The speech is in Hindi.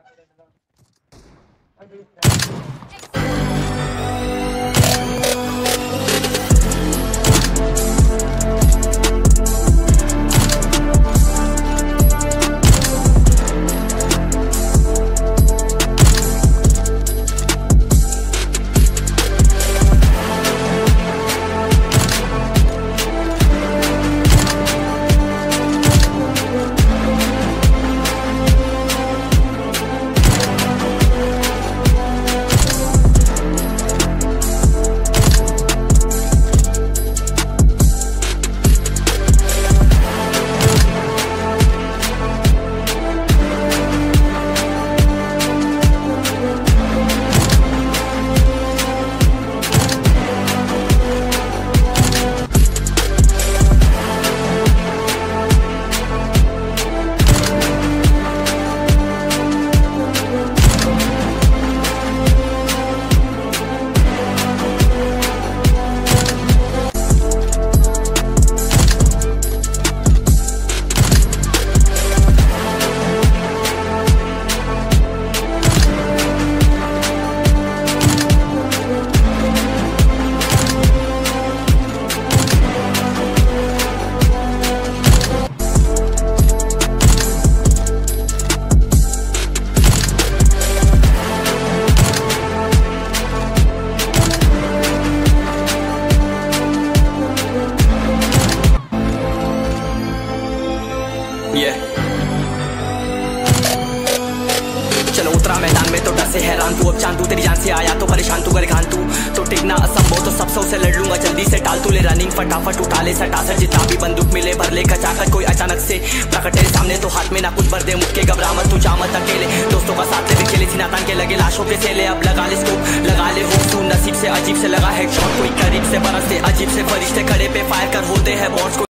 चलो उतरा मैदान में तो डर से हैरान तू, अब चांद तू तेरी जान से आया तो परेशान तू, गरेगान तू तो टिकना असंभव तो सबसे उसे लड़ लूंगा, जल्दी से टाल तू ले रनिंग फटाफट उठा ले सटासट, जितना भी बंदूक मिले भर ले खचाखच, कोई अचानक से प्रकट तेरे सामने तो हाथ में ना कुछ भर दे, मुक्के घबरा मत तू जा मत अकेले, दोस्तों का साथ ले खेले सीना तान के लगे लाशों पे से ले, अब लगा ले स्कोप लगा ले होप तू, नसीब से अजीब से लगा हेडशॉट, कोई करीब से बरसते अजीब से फरिश्ते खड़े पे फायर कर होते हैं बॉन्ड्स।